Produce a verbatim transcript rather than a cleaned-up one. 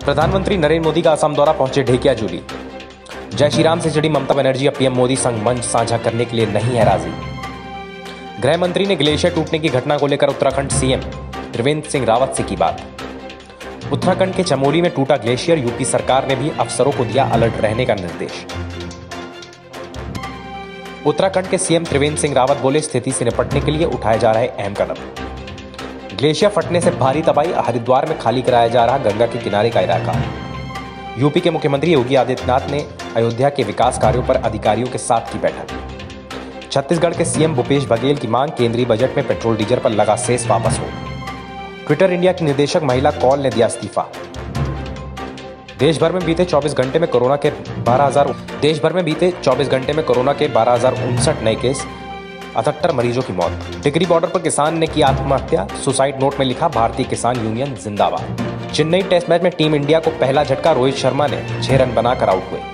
प्रधानमंत्री नरेंद्र मोदी का असम दौरा पहुंचे ढेकियाजुली। जय श्री राम से जुड़ी ममता बनर्जी अब पीएम मोदी संग मंच साझा करने के लिए नहीं है राजी। गृह मंत्री ने ग्लेशियर टूटने की घटना को लेकर उत्तराखंड सीएम त्रिवेंद्र सिंह रावत से की बात। उत्तराखंड के चमोली में टूटा ग्लेशियर, यूपी सरकार ने भी अफसरों को दिया अलर्ट रहने का निर्देश। उत्तराखंड के सीएम त्रिवेंद्र सिंह रावत बोले, स्थिति से निपटने के लिए उठाए जा रहे अहम कदम। ग्लेशियर फटने से भारी तबाही, हरिद्वार में खाली कराया जा रहा गंगा के किनारे का इलाका। यूपी के मुख्यमंत्री योगी आदित्यनाथ ने अयोध्या के विकास कार्यों पर अधिकारियों के साथ की बैठक। छत्तीसगढ़ के सीएम भूपेश बघेल की मांग, केंद्रीय बजट में पेट्रोल डीजल पर लगा सेस वापस हो। ट्विटर इंडिया की निदेशक महिला कौल ने दिया इस्तीफा। देश भर में बीते चौबीस घंटे में कोरोना के बारह हजार देश भर में बीते चौबीस घंटे में कोरोना के बारह हजार उनसठ नए केस, अठहत्तर मरीजों की मौत। टिकरी बॉर्डर पर किसान ने की आत्महत्या, सुसाइड नोट में लिखा भारतीय किसान यूनियन जिंदाबाद। चेन्नई टेस्ट मैच में टीम इंडिया को पहला झटका, रोहित शर्मा ने छह रन बनाकर आउट हुए।